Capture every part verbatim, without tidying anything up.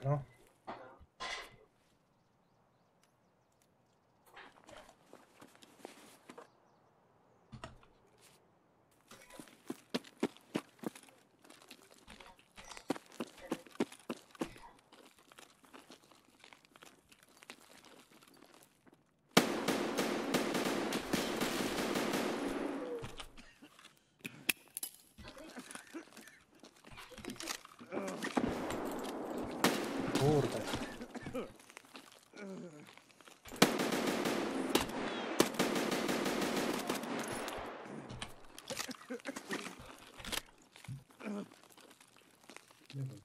no. Kurde. Nie wiem.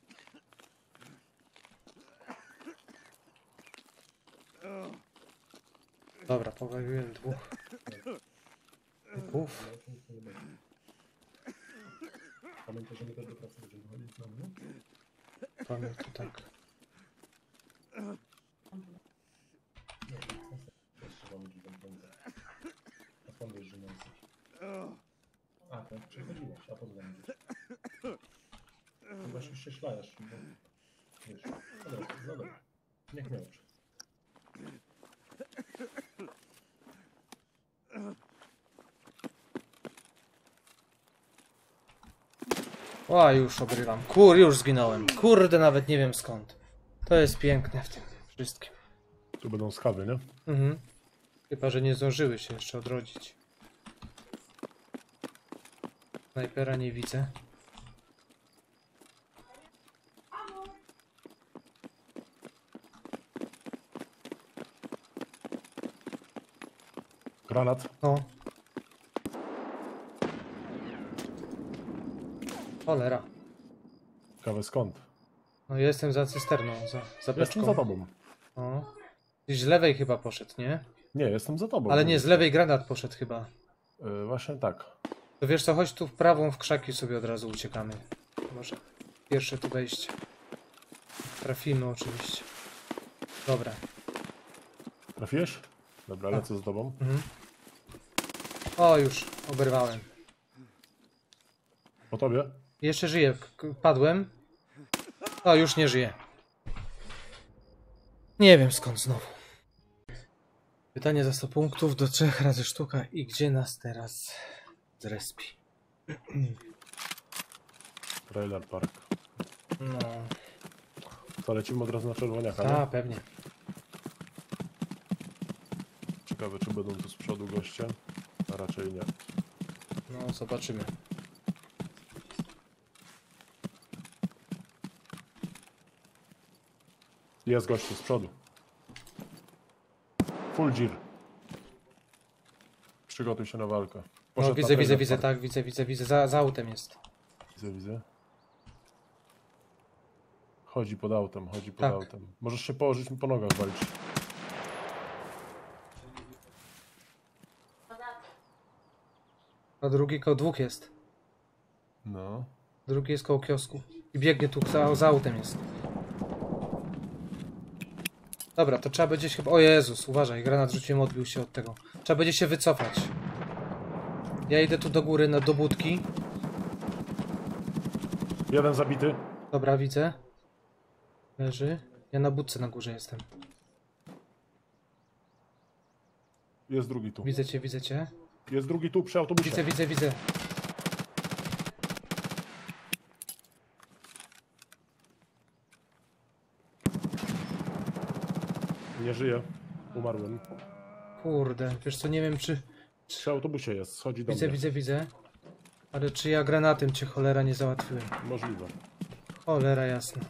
Dobra, pobawiłem dwóch. Typów. Pamiętaj, że my też do pracy będziemy chodzić znowu, nie? Pamiętam, tak. Nie, jeszcze mamy drzwi zamknięte. A skąd wiesz, że nie jesteś? A, tak, przechodziłeś, a po co tam idziesz? Chyba się jeszcze szlajesz, bo... Wiesz, dobra, dobra. Niech mnie uczy. O, już obrywam. Kur, już zginąłem. Kurde, nawet nie wiem skąd. To jest piękne w tym wszystkim. Tu będą skawy, nie? Mhm. Chyba, że nie zdążyły się jeszcze odrodzić. Snajpera nie widzę. Granat. No. Cholera. Ciekawe skąd? No jestem za cysterną, za, za Jestem beczką. za tobą. O. Gdzieś z lewej chyba poszedł, nie? Nie, jestem za tobą. Ale nie, z lewej granat poszedł chyba. Yy, właśnie tak. To wiesz co, chodź tu w prawą, w krzaki sobie od razu uciekamy. Może pierwsze tu wejście. Trafimy oczywiście. Dobra. Trafiłeś? Dobra, lecę z tobą. Mhm. O, już oberwałem. Po tobie? Jeszcze żyję. K- Padłem. O, już nie żyję. Nie wiem skąd znowu. Pytanie za sto punktów do trzech razy sztuka i gdzie nas teraz zrespi? Trailer Park. No, To lecimy od razu na czerwoniaka, a nie? pewnie. Ciekawe, czy będą tu z przodu goście. A raczej nie. No, zobaczymy. Jest gościu z przodu. Full gear. Przygotuj się na walkę. No, Poszedł widzę, na widzę, trailer widzę, park. tak, widzę, widzę, widzę. Za, za autem jest. Widzę, widzę. Chodzi pod autem, chodzi pod Tak. autem. Możesz się położyć mi po nogach walić. A drugi koło dwóch jest. No. Drugi jest koło kiosku. I biegnie tu, za, za autem jest. Dobra, to trzeba będzie się chyba... O Jezus, uważaj, granat rzuciłem, odbił się od tego. Trzeba będzie się wycofać. Ja idę tu do góry, na do budki. Jeden zabity. Dobra, widzę. Leży. Ja na budce na górze jestem. Jest drugi tu. Widzę cię, widzę cię. Jest drugi tu przy autobusie. Widzę, widzę, widzę. Nie żyje. Umarłem. Kurde, wiesz co, nie wiem czy... Przy autobusie jest, schodzi do Widzę, mnie. widzę, widzę. Ale czy ja granatem cię cholera nie załatwiłem? Możliwe. Cholera jasna.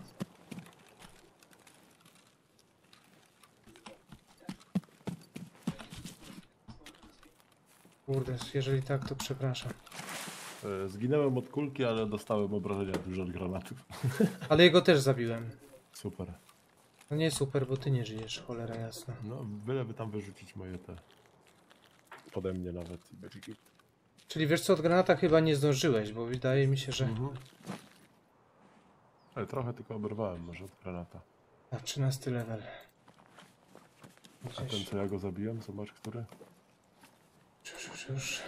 Kurde, jeżeli tak, to przepraszam. E, Zginęłem od kulki, ale dostałem obrażenia dużo od granatów. Ale jego też zabiłem. Super. No nie super, bo ty nie żyjesz, cholera jasna. No, byleby tam wyrzucić moje te... Pode mnie nawet. i będzie git. Czyli wiesz co, od granata chyba nie zdążyłeś, bo wydaje mi się, że... Mhm. Ale trochę tylko oberwałem może od granata. A trzynasty level. A ten Gdzieś... co ja go zabiłem, zobacz który. Już, już, już.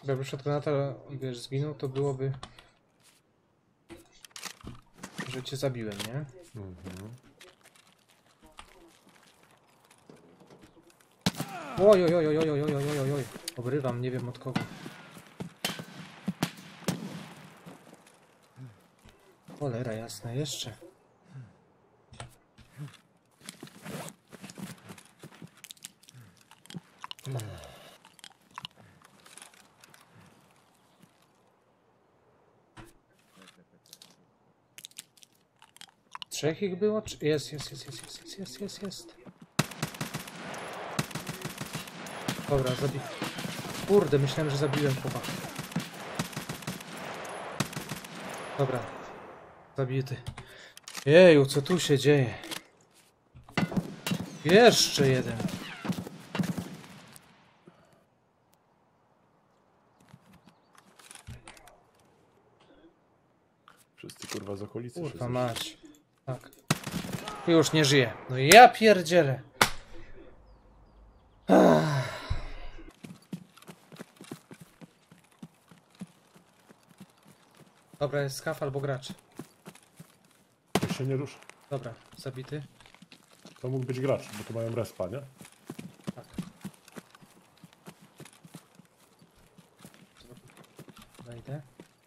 Jakby shotgunata, wiesz, zginął, to byłoby... że cię zabiłem, nie? Mhm. Oj, oj, oj, oj, oj, oj, oj, oj, oj, oj. Obrywam, nie wiem od kogo. Cholera jasna, jeszcze. Trzech ich było? Czy... Jest, jest, jest, jest, jest, jest, jest, jest, jest. Dobra, zabi... Kurde, myślałem, że zabiłem chłopaka. Dobra. Zabity. Jeju, co tu się dzieje? Jeszcze jeden. Wszyscy kurwa z okolicy. Kurwa wszyscy. mać. Tak. Już nie żyje. No ja pierdzielę. Ach. Dobra, jest skaf albo gracz. Jak się nie rusz. Dobra, zabity. To mógł być gracz, bo tu mają respa, nie? Tak. Wejdę.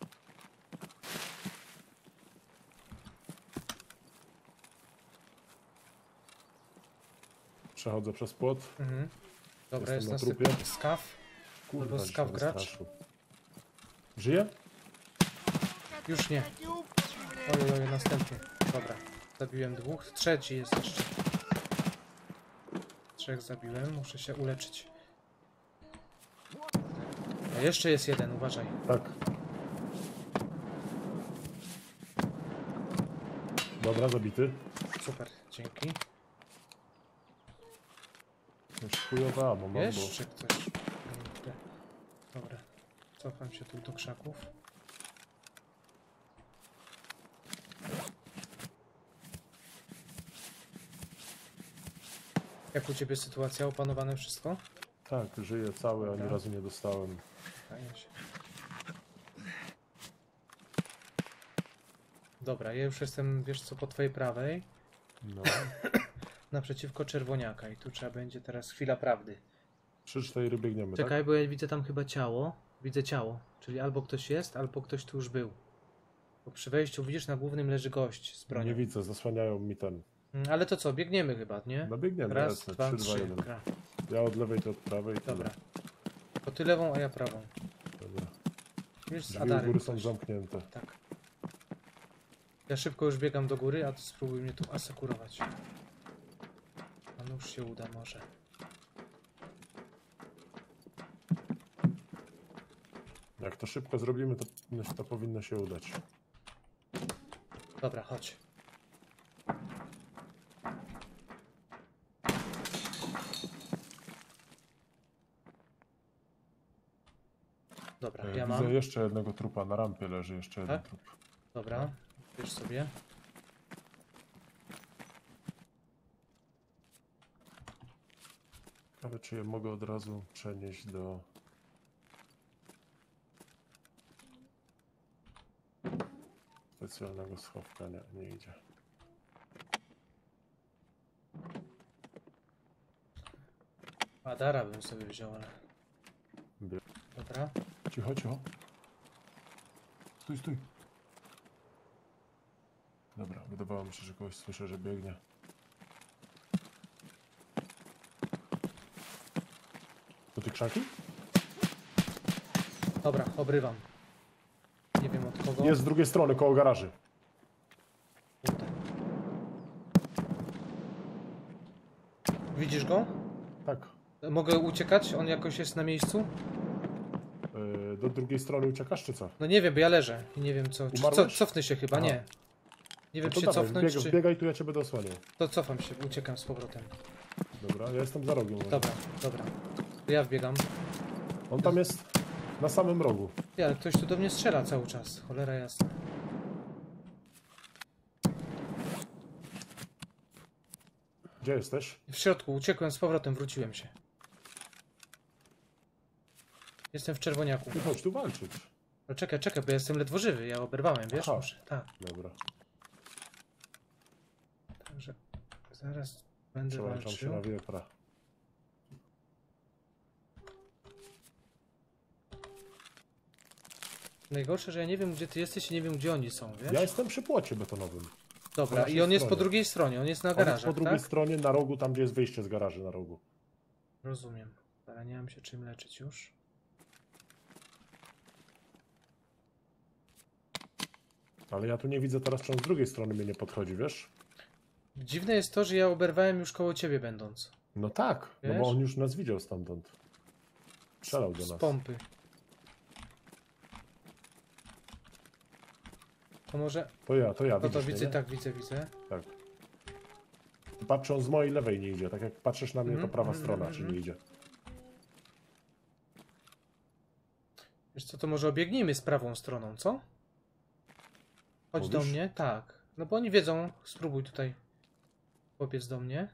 Przechodzę przez płot. Mhm. Dobra, Jestem jest na następny trupie. skaf. Kurwa, Albo się skaw gracz. wystraszył. Żyje? Już nie. Oj, oj, następny. Dobra, zabiłem dwóch. Trzeci jest jeszcze. Trzech zabiłem, muszę się uleczyć. A jeszcze jest jeden, uważaj. Tak. Dobra, zabity. Super, dzięki. Już chujowe ammo mam, bo... Jeszcze ktoś. Kurde. Dobra, cofam się tu do krzaków. Jak u ciebie sytuacja? Opanowane wszystko? Tak, żyję cały, ani Dobra. razu nie dostałem. Fajnie się. Dobra, ja już jestem, wiesz co, po twojej prawej. No. Naprzeciwko czerwoniaka i tu trzeba będzie teraz chwila prawdy. Trzy, cztery biegniemy, Czekaj, bo ja widzę tam chyba ciało. Widzę ciało, czyli albo ktoś jest, albo ktoś tu już był. Bo przy wejściu widzisz, na głównym leży gość z tak? bronią. Nie widzę, zasłaniają mi ten. Mm, Ale to co, biegniemy chyba, nie? No biegniemy, Raz, jasne. dwa, trzy, dwa, trzy. jeden. Gra. Ja od lewej, ty od prawej. tyle. Dobra. To ty lewą, a ja prawą. Dobra. Wiesz, z Drzwi u Adarem. góry są ktoś. zamknięte. Tak. Ja szybko już biegam do góry, a ty spróbuj mnie tu asekurować. A nóż się uda może. Jak to szybko zrobimy, to, to powinno się udać. Dobra, chodź. Dobra, E, ja Widzę mam. jeszcze jednego trupa, na rampie leży jeszcze jeden Tak? trup. Dobra, bierz sobie. Ciekawe, czy je mogę od razu przenieść do... specjalnego schowka. Nie, nie idzie. Adara bym sobie wziął, ale... Bie- Dobra. Cicho, cicho. Stój, stój. Dobra, wydawało mi się, że kogoś słyszę, że biegnie. To ty krzaki? Dobra, obrywam. Nie wiem od kogo. Jest z drugiej strony, koło garaży. Kurde. Widzisz go? Tak. Mogę uciekać? On jakoś jest na miejscu? Yy, do drugiej strony uciekasz, czy co? No nie wiem, bo ja leżę i nie wiem co. Czy co Umarłeś? cofnę się chyba? Aha. Nie. Nie wiem, No to czy dawaj, cofnąć, bieg, czy... biegaj tu, ja cię będę osłaniał. To cofam się, uciekam z powrotem. Dobra, ja jestem za rogiem. Dobra, dobra. To ja wbiegam. On tam jest na samym rogu. Ty, ale ktoś tu do mnie strzela cały czas. Cholera jasna. Gdzie jesteś? W środku, uciekłem z powrotem, wróciłem się. Jestem w czerwoniaku. Ty chodź tu walczyć. No czekaj, czekaj, bo ja jestem ledwo żywy, ja oberwałem, wiesz? Aha. Muszę, tak, Dobra. także zaraz będę Przełączam się walczył. na wiepra. Najgorsze, że ja nie wiem, gdzie ty jesteś i nie wiem, gdzie oni są, wiesz? Ja jestem przy płocie betonowym. Dobra, naszej i on jest po stronie. drugiej stronie, on jest na On jest garażach, po drugiej tak? stronie, na rogu, tam gdzie jest wyjście z garaży na rogu. Rozumiem. Ale nie mam się czym leczyć już. Ale ja tu nie widzę teraz, czy on z drugiej strony mnie nie podchodzi, wiesz? Dziwne jest to, że ja oberwałem już koło ciebie będąc. No tak, no Wiesz? bo on już nas widział stamtąd. Strzelał do Z nas. pompy. To może... To ja, to ja, No to widzisz mnie, widzę, nie? tak, widzę, widzę. Tak. Patrzę, on z mojej lewej nie idzie. Tak jak patrzysz na mnie, to Mhm, prawa mhm, strona, mhm, czy nie mhm. idzie. Wiesz co, to może obiegnijmy z prawą stroną, co? Chodź do Mówisz? mnie, tak. No bo oni wiedzą, spróbuj tutaj. Chłopiec do mnie.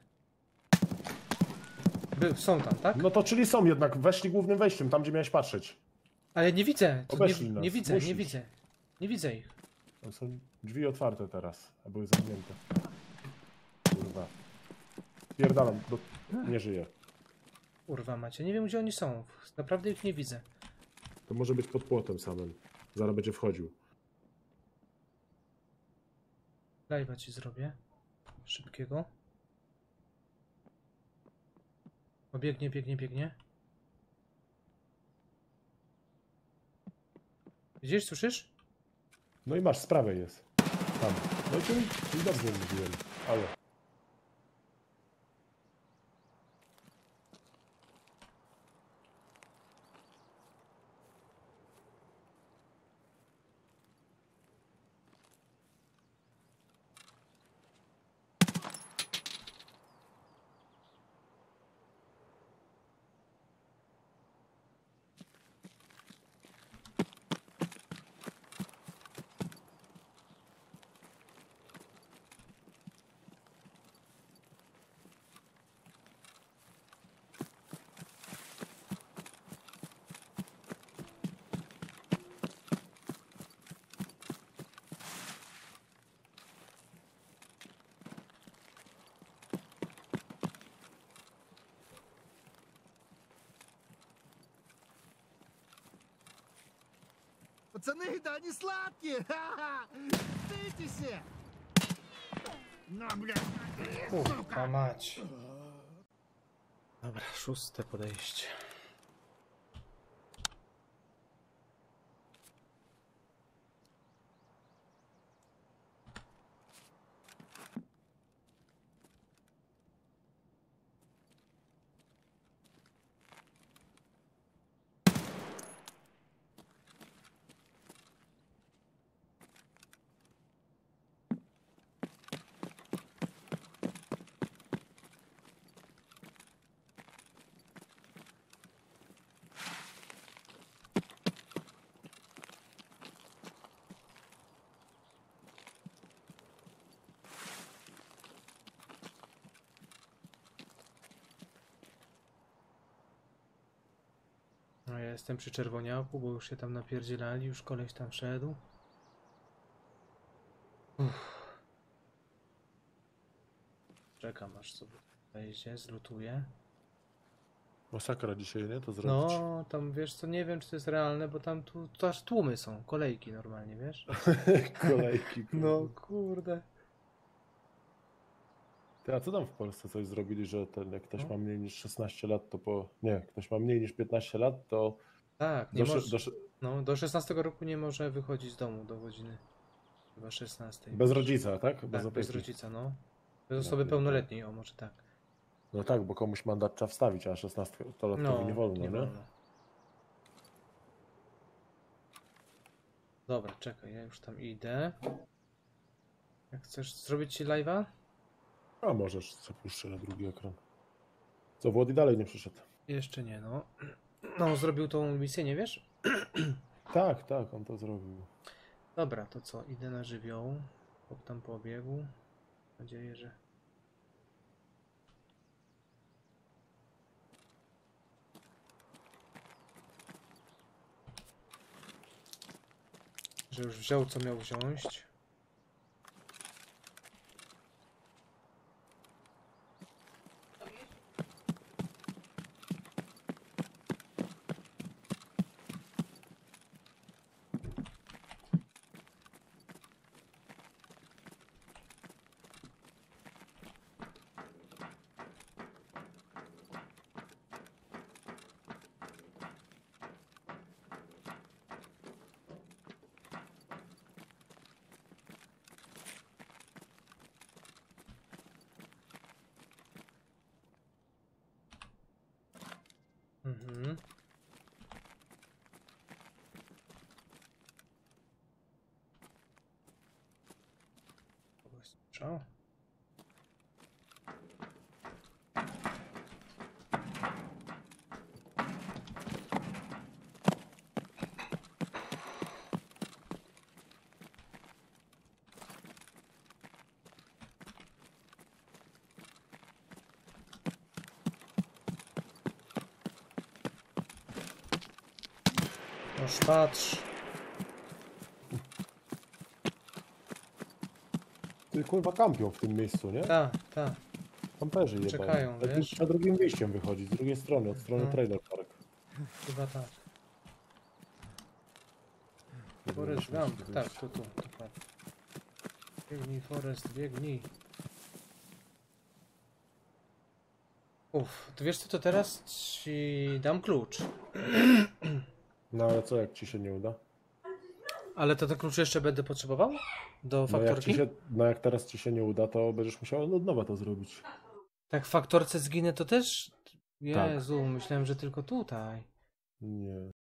By, są tam, tak? No to czyli są jednak, weszli głównym wejściem, tam gdzie miałeś patrzeć. Ale nie widzę, to Obeszli nie, nas, nie widzę, nie musisz. widzę. Nie widzę ich. Tam są drzwi otwarte teraz, a były zamknięte. Kurwa. Pierdalam, bo nie żyje. Kurwa macie, nie wiem gdzie oni są. Naprawdę ich nie widzę. To może być pod płotem samym. Zaraz będzie wchodził. Live'a ci zrobię. Szybkiego. O, biegnie, biegnie, biegnie. Widzisz, słyszysz? No i masz, z prawej jest. Tam. No i tu tu dobrze mówiłem, ale... Пацаны, да они сладкие! Ха-ха! Стыдитесь! На, блядь! Kurwa mać. Dobra, szóste podejście. No ja jestem przy czerwoniaku, bo już się tam napierdzielali, już koleś tam wszedł. Uff. Czekam aż sobie wejdzie, zlutuję. Masakra dzisiaj, nie? To zrobić. No, tam wiesz co, nie wiem czy to jest realne, bo tam tu to aż tłumy są, kolejki normalnie, wiesz? Kolejki. Kurwa. No kurde. Ty, a co tam w Polsce coś zrobili, że ten, jak ktoś No. ma mniej niż szesnaście lat, to po... Nie, ktoś ma mniej niż piętnaście lat, to... Tak, nie Do, sze- może, do, sze- no, do szesnastego roku nie może wychodzić z domu do godziny chyba szesnastej. bez rodzica, tak? Tak, bez opieki. rodzica, no. Bez Ja osoby pierdolę. pełnoletniej, o może tak. No tak, bo komuś mandat trzeba wstawić, a szesnastolatkowi No, nie wolno, nie? wolno. Dobra, czekaj, ja już tam idę. Jak chcesz zrobić ci live'a? A możesz, zapuszczę na drugi ekran. Co, Włody dalej nie przyszedł? Jeszcze nie, no. No, on zrobił tą misję, nie wiesz? Tak, tak, on to zrobił. Dobra, to co? Idę na żywioł. Chłop tam pobiegł. Mam nadzieję, że... Że już wziął co miał wziąć. Mhm. Kogoś słyszał? Noż patrz. Ty kurwa kampią w tym miejscu, nie? Ta, ta. Kamperzy jebani. Czekają, Tak wiesz? za drugim wyjściem wychodzi, z drugiej strony, od strony No. Trailer Park. Chyba tak. Forest Gump. Tak, tu, tu. Dokładnie. Biegnij, Forest, biegnij. Uff, to wiesz co, to teraz ci dam klucz. No ale co, jak ci się nie uda? Ale to te klucze jeszcze będę potrzebował? Do No jak, faktorki? ci się, no jak teraz ci się nie uda, to będziesz musiał od nowa to zrobić. Tak w faktorce zginę to też? Tak. Jezu, myślałem, że tylko tutaj. Nie.